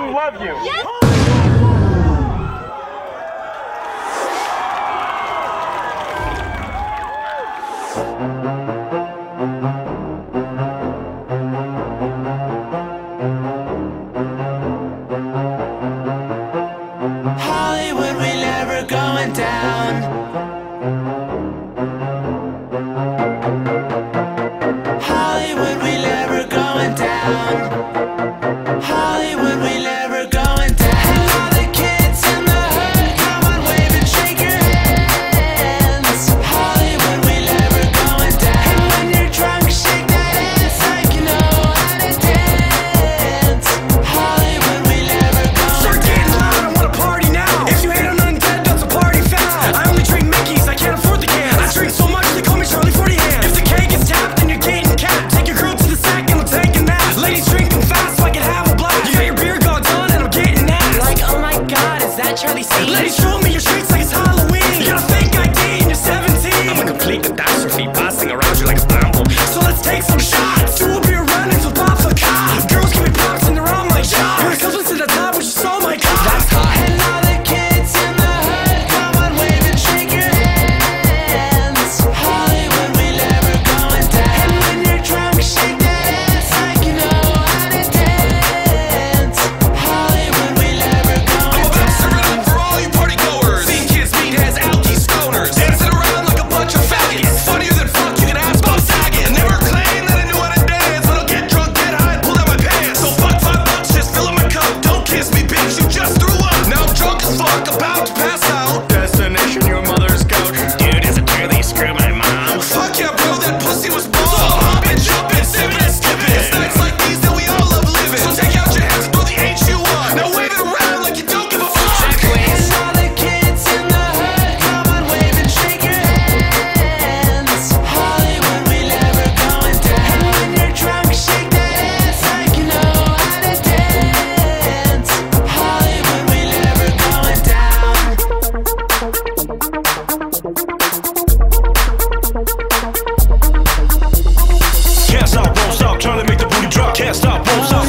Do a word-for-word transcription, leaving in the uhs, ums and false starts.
love you. Yes. Hollywood, we never going down. Hollywood, we never going down. Hollywood, we never going down. And all the kids in the hood, come on, wave and shake your hands. Hollywood, we never going down. And when you're drunk, shake that ass like you know how to dance. Hollywood, we never going Start getting loud, I wanna party now. If you hate on Undead, that's a party foul. I only drink Mickeys, I can't afford the cans. I drink so much, they call me Charlie forty hands. If the keg gets tapped, then you're getting capped. Take your girl to the sack and we'll take a nap. Ladies drinking fast so I can have a blast. You got your beer gogs on and I'm getting ass. like, oh my god, is that Charlie C? Ladies, show me your streets like it's Halloween. You got a fake I D and you're seventeen. I'm a complete catastrophe, passing around you like a bumble. So let's take some shots. Two will be running till pops a cop. Girls give me props and they're on my job. Here it comes to the top, which is so my god. That's hot. And all the kids in the hood, come on, wave and shake your hands. Hollywood, we never going down. And when you're drunk, shake that ass like you know how to dance. Hollywood, we never going I'm about to serve it down. up for all you party goers. Seeing kids, meatheads, alkies, stoners, dancing around like a bunch of faggots. Funnier than fuck, you can ask Bob Saget. Never claimed that I knew how to dance, but I'll get drunk, get high, and pull out my pants. So fuck five bucks, just fill up my cup. Don't kiss me, bitch, you just threw up. Now I'm drunk as fuck, about to pass out. Destination, your mother's couch. Dude, is it true they screw my mom? Fuck yeah, bro, that pussy was bomb. So I'm hopping, jumping, sipping and skipping. It's nights like these that we all love living. So take out your hands and throw the H U on. Now wave it around like you don't give a fuck. And all the kids in the hood, come on, wave and shake your hands. Hollywood, we never going down. And when you're drunk, shake that ass like you know how to dance. Hollywood, we never going down. Can't stop, won't stop, trying to make the booty drop. Can't stop, won't stop.